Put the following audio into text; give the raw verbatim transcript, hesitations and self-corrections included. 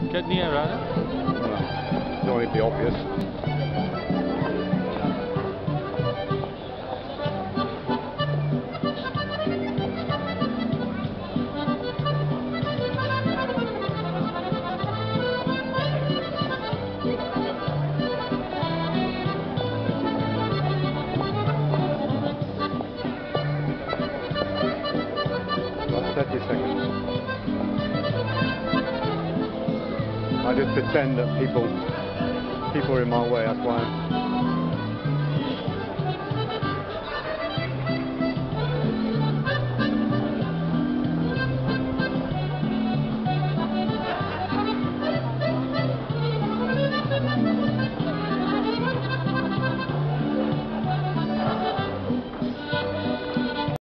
Get nearer. No, don't want it to be obvious. thirty seconds. I just pretend that people people are in my way, that's why.